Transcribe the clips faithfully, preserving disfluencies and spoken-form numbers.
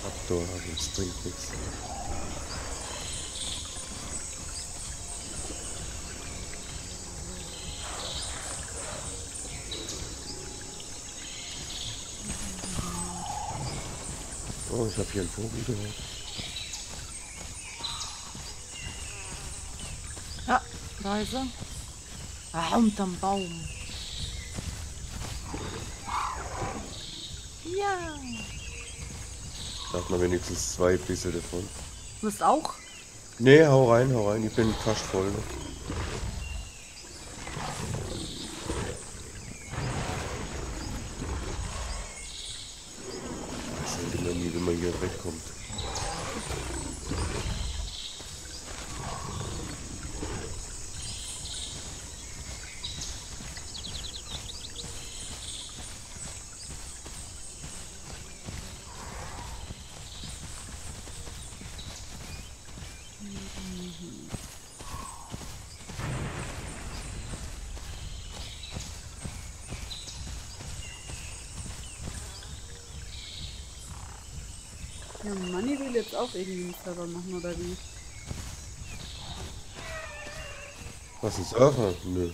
Raptor, aber das bringt nichts. Oh, ich habe hier einen Vogel gehört. Ja, da ist er. Ah, unterm Baum. Ja. Da hat man wenigstens zwei Bisse davon. Du bist auch? Nee, hau rein, hau rein. Ich bin fast voll noch. Das ist immer nie, wenn man hier wegkommt. Ja, Manni will jetzt auch irgendwie einen Server machen, oder wie? Was, ein Surfer? Nö.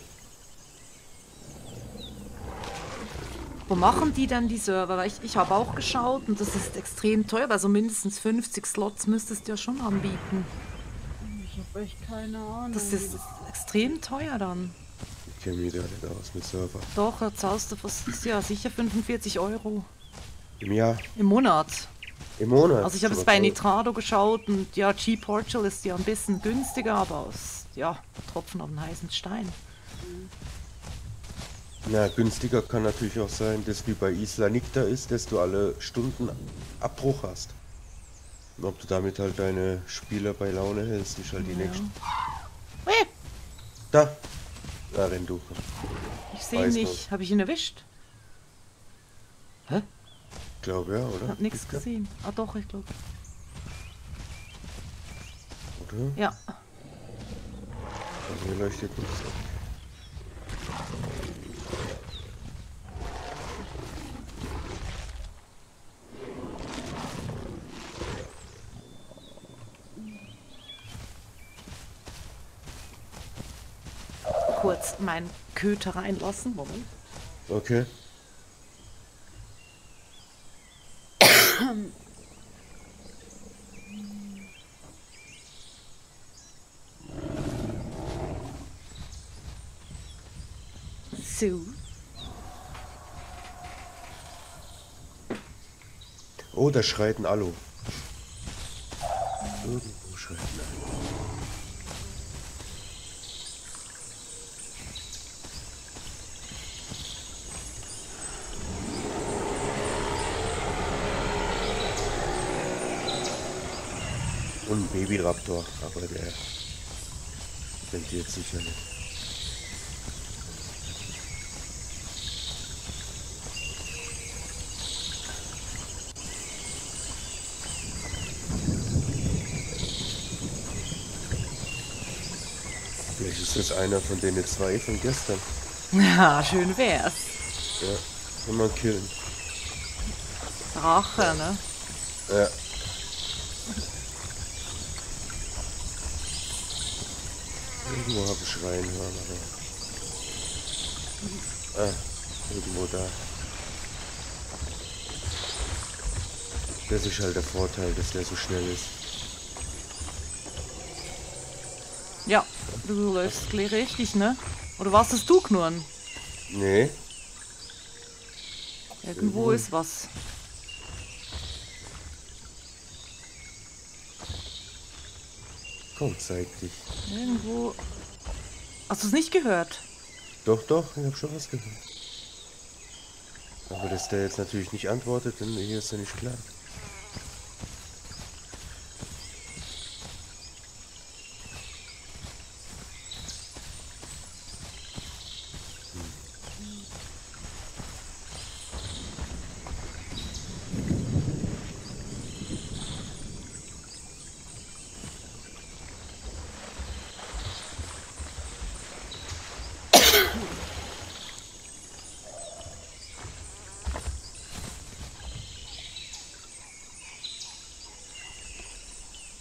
Wo machen die denn die Server? Weil ich, ich habe auch geschaut und das ist extrem teuer, weil so mindestens fünfzig Slots müsstest du ja schon anbieten. Ich habe echt keine Ahnung. Das ist extrem teuer dann. Ich kenne mich da nicht aus mit Surfer. Doch, da zahlst du fast, ja, sicher fünfundvierzig Euro Im Jahr? im Monat. Im Monat? Also ich habe Aber es bei toll. Nitrado geschaut und ja, G-Portal ist ja ein bisschen günstiger, aber es, ja, Tropfen auf den heißen Stein. Na, günstiger kann natürlich auch sein, dass wie bei Isla Nicta ist, dass du alle Stunden Abbruch hast. Und ob du damit halt deine Spieler bei Laune hältst, ist halt die Ja. nächste. Ui, Da! Da renn du. ich sehe Weiß nicht. Habe ich ihn erwischt? Hä? Ich glaube ja, oder? Hab nichts Iska? gesehen. Ah doch, ich glaube. Oder? Ja. Also hier leuchtet nichts. Kurz meinen Köter reinlassen. Moment. Okay. So. Oh, da schreit ein Alu. Irgendwo schreit ein Alu. Und ein Babyraptor, aber der rentiert sicher nicht. Vielleicht ist das einer von denen zwei von gestern. Ja, schön wär's. Ja, kann man killen. Drache, ne? Ja. Irgendwo habe ich Schreien hören, aber... Ah, irgendwo da. Das ist halt der Vorteil, dass der so schnell ist. Ja, du läufst gleich richtig, ne? Oder warst es du, Knurren? Nee, Irgendwo Irgendwo. ist was. komm, zeig dich. Irgendwo. Hast du es nicht gehört? Doch, doch, ich hab schon was gehört. Aber dass der jetzt natürlich nicht antwortet, dann hier ist ja nicht klar.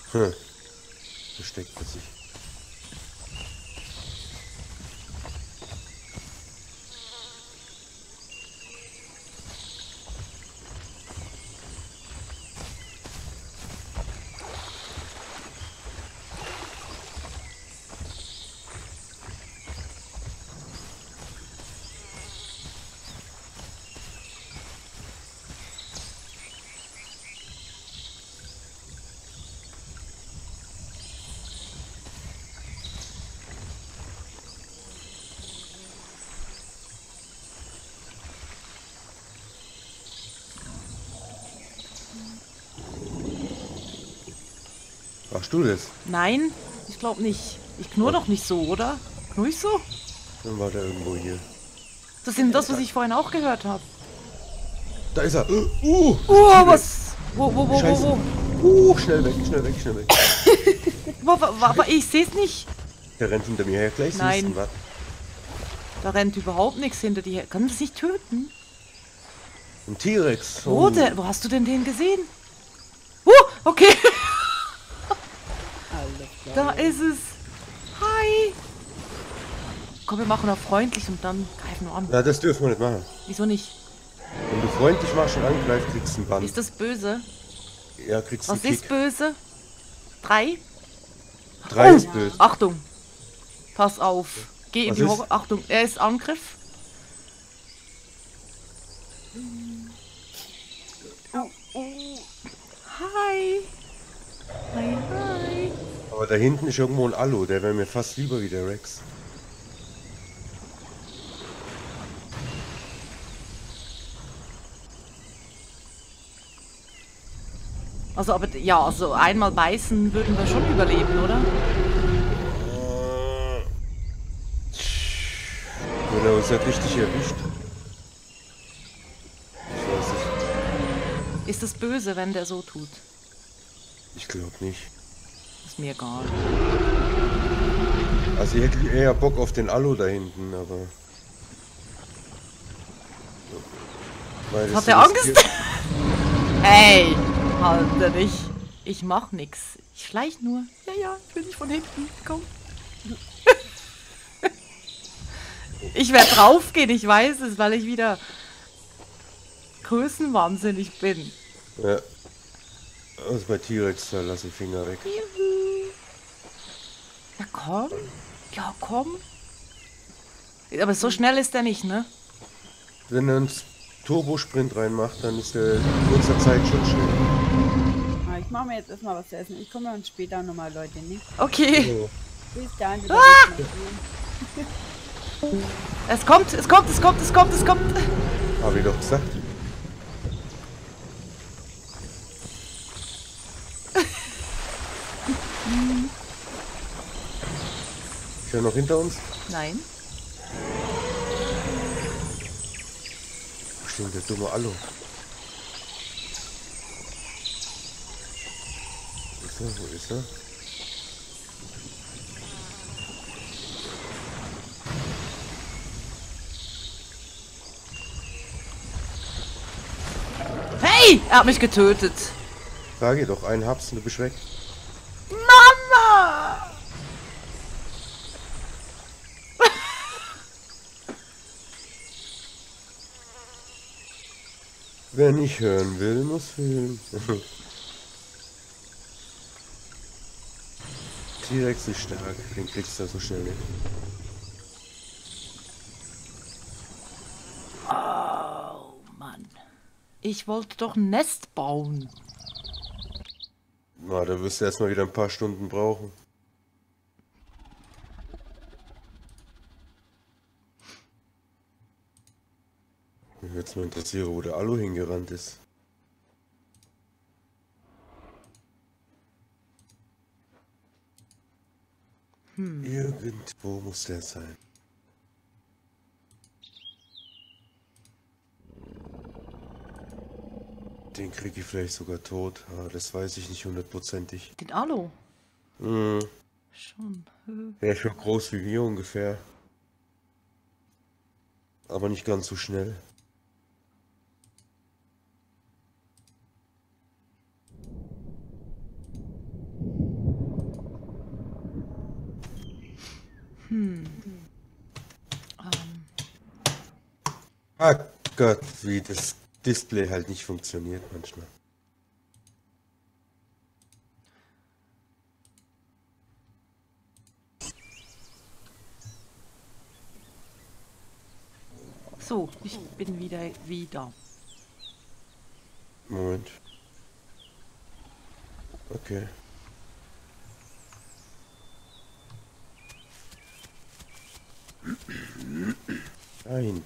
Hm. Versteckt er sich. Machst du das? Nein, ich glaube nicht. Ich knurr doch nicht so, oder? Knurr ich so? Dann war der irgendwo hier. Das ist eben das, was ich vorhin auch gehört habe. Da ist er. Uh! Oh, was? Wo, wo, wo, Scheiße. wo, Uh, schnell weg, schnell weg, schnell weg. wo? wo, wo, wo ich sehe es nicht. Der rennt hinter mir her. Gleich siehst Nein. du ihn, was? Da rennt überhaupt nichts hinter dir her. Kann das nicht töten? Ein T-Rex. Wo Oh. denn? Wo hast du denn den gesehen? Uh, okay. Alles klar. Da ist es. Hi. Komm, wir machen auf freundlich und dann greifen wir an. Na, das dürfen wir nicht machen. Wieso nicht? Wenn du freundlich machst und angreifst, kriegst du einen Bann. Ist das böse? Ja, kriegst du Was einen ist Kick. böse? Drei? Drei Oh. ist böse. Achtung. Pass auf. Geh in Was die ist? Hocke. Achtung, er ist Angriff. Oh, oh. Hi. Hi, hi. Aber da hinten ist irgendwo ein Alu, der wäre mir fast lieber wie der Rex. Also, aber ja, also einmal beißen würden wir schon überleben, oder? Wenn er uns nicht richtig erwischt. Ich weiß nicht. Ist das böse, wenn der so tut? Ich glaube nicht. Ist mir egal. Also ich hätte eher Bock auf den Alu da hinten, aber... Weil das Hat so er Angst? riskiert- Hey, halt er nicht. Ich mach nix. Ich schleich nur. Ja, ja, ich will nicht von hinten. Komm. Ich werde draufgehen, ich weiß es, weil ich wieder größenwahnsinnig bin. Ja. Also bei T-Rex, da lass den Finger weg. Juhu. Ja, komm. Ja, komm. Aber so schnell ist er nicht, ne? Wenn er einen Turbosprint reinmacht, dann ist der in kurzer Zeit schon schnell. Ah, ich mache mir jetzt erstmal was zu essen. Ich komme dann später nochmal, Leute, nicht? Okay. So. Bis dann. Ah! Ah! Es kommt, es kommt, es kommt, es kommt, es kommt. Hab ich doch gesagt. Ist er noch hinter uns? Nein. Wo steht der dumme Alu? Wo ist er? Wo ist er? Hey, er hat mich getötet. Sag ihr doch, einen hab's und du bist weg. Mama! Wer nicht hören will, muss fühlen. T-Rex ist stark, den kriegst du so schnell nicht. Oh, Mann. Ich wollte doch ein Nest bauen. Na, da wirst du erstmal wieder ein paar Stunden brauchen. Mich würde es mal interessieren, wo der Alu hingerannt ist. Hm. Irgendwo muss der sein. Den kriege ich vielleicht sogar tot. Ah, das weiß ich nicht hundertprozentig. Den Alu? Mhm. Schon. Der ist schon groß wie wir ungefähr. Aber nicht ganz so schnell. Ähm, Ah Gott, wie das Display halt nicht funktioniert manchmal. so, ich bin wieder wieder. Moment. Okay. Nein.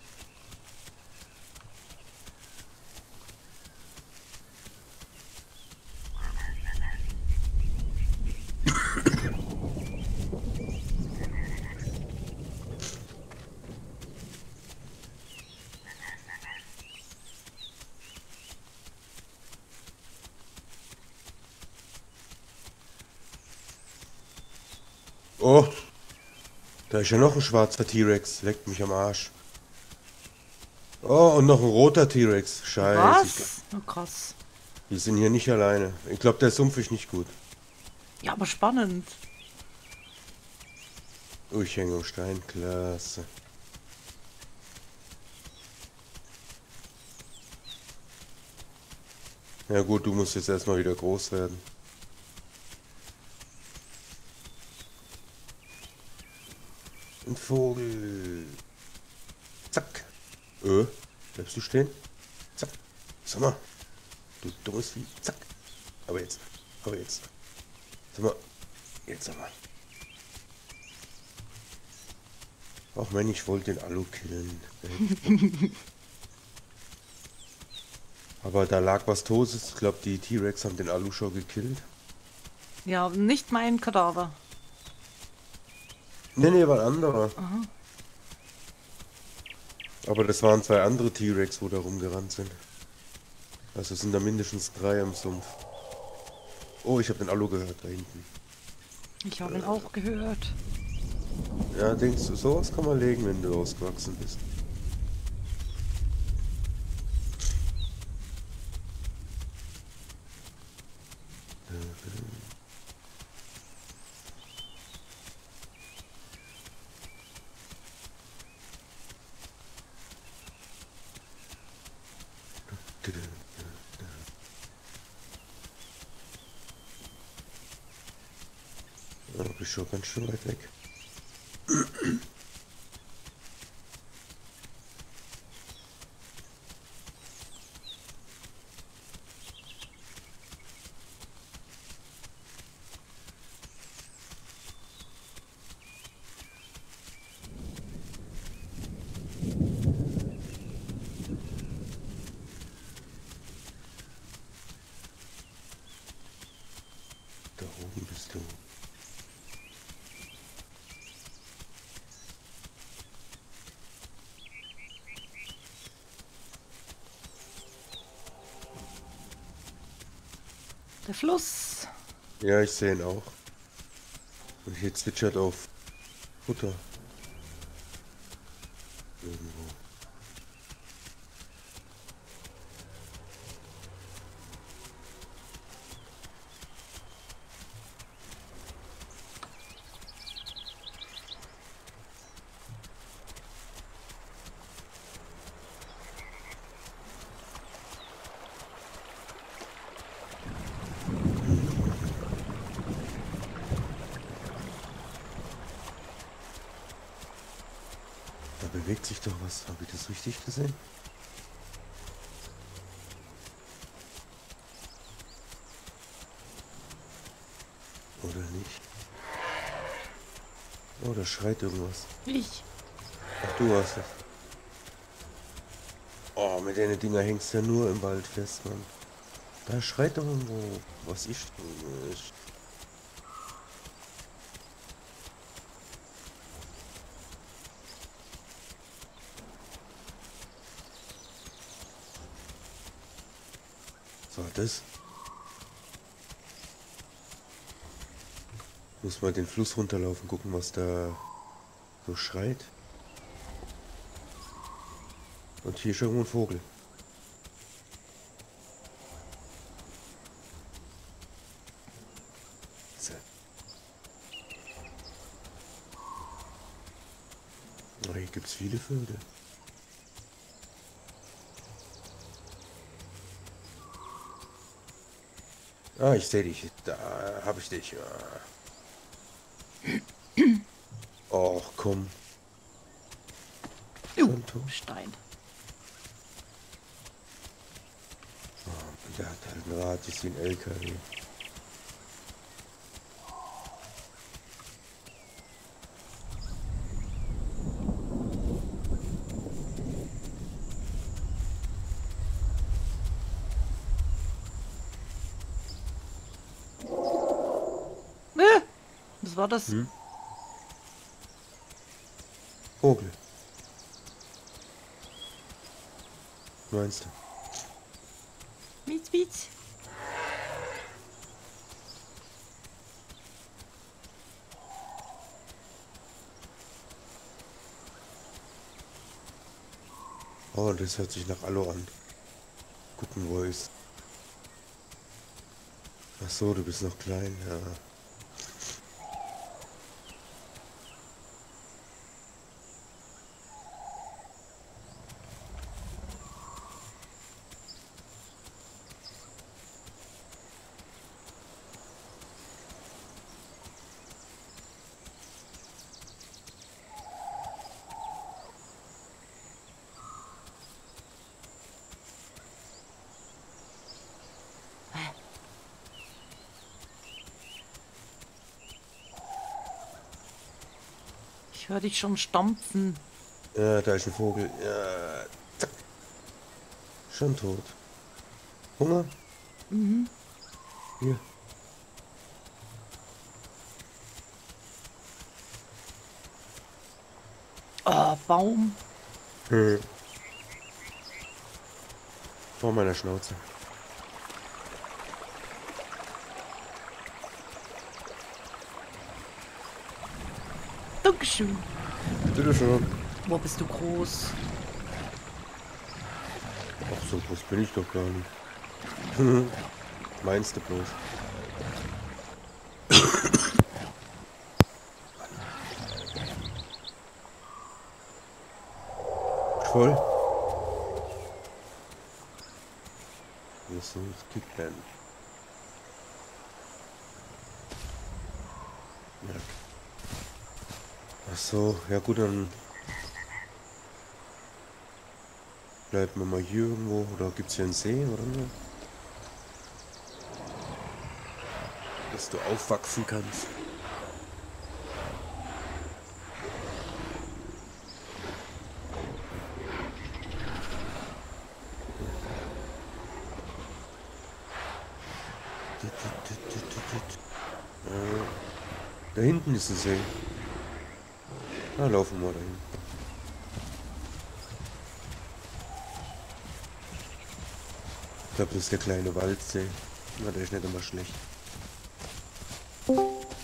Oh, da ist ja noch ein schwarzer T-Rex. Leckt mich am Arsch. Oh, und noch ein roter T-Rex. Scheiße. Ich glaub, Was? Oh, krass. die sind hier nicht alleine. Ich glaube, der Sumpf ist nicht gut. Ja, aber spannend. Oh, ich hänge am Stein. Klasse. Ja gut, du musst jetzt erstmal wieder groß werden. Ein Vogel. Zack. Äh, bleibst du stehen? Zack. Sag mal. Du dummes Vieh. Zack. Aber jetzt. Aber jetzt. Sag mal. Jetzt sag mal. Ach Mann, ich wollte den Alu killen. Aber da lag was Totes. Ich glaube, die T-Rex haben den Alu schon gekillt. Ja, nicht mein Kadaver. Nee, nee, war ein anderer. Aber das waren zwei andere T-Rex, wo da rumgerannt sind. Also sind da mindestens drei im Sumpf. Oh, ich habe den Alu gehört da hinten. Ich habe ihn auch gehört. Ja, denkst du, sowas kann man legen, wenn du ausgewachsen bist. Da bin ich schon ganz schön weit weg. Da oben bist du. Der Fluss. Ja, ich sehe ihn auch. Und hier zwitschert auf Futter. Irgendwo. Da bewegt sich doch was. Habe ich das richtig gesehen? Oder nicht? Oh, da schreit irgendwas. Ich. Ach, du hast es. Oh, mit den Dinger hängst du ja nur im Wald fest, Mann. Da schreit doch irgendwo. Was ist denn? Ist- Was war das? Muss mal den Fluss runterlaufen, gucken, was da so schreit. Und hier ist irgendwo ein Vogel. So. gibt's viele Vögel. Ah, ich sehe dich. Da habe ich dich. Och, komm. Uh, Schon tot. Stein. Und der hat halt einen Radius wie ein L K W. Äh, was war das? Hm? Vogel. Meinst du? Mietz, mietz. Oh, das hört sich nach Allo an. Gucken, wo er ist. Ach so, du bist noch klein, ja. Ich höre dich schon stampfen. Ja, da ist ein Vogel. Ja, zack. Schon tot. Hunger? Mhm. Hier. Oh, Baum. Hm. Vor meiner Schnauze. Dankeschön. Bitte schon. Wo bist du groß? Ach, so groß bin ich doch gar nicht. Meinst du bloß? Voll. Das ist ein Kickband. Ja. Ach so, ja gut, dann bleiben wir mal hier irgendwo. Oder gibt's hier einen See oder so? Dass du aufwachsen kannst. Äh, Da hinten ist ein See. Da laufen wir dahin. Ich glaube, das ist der kleine Waldsee. Na, der ist nicht immer schlecht.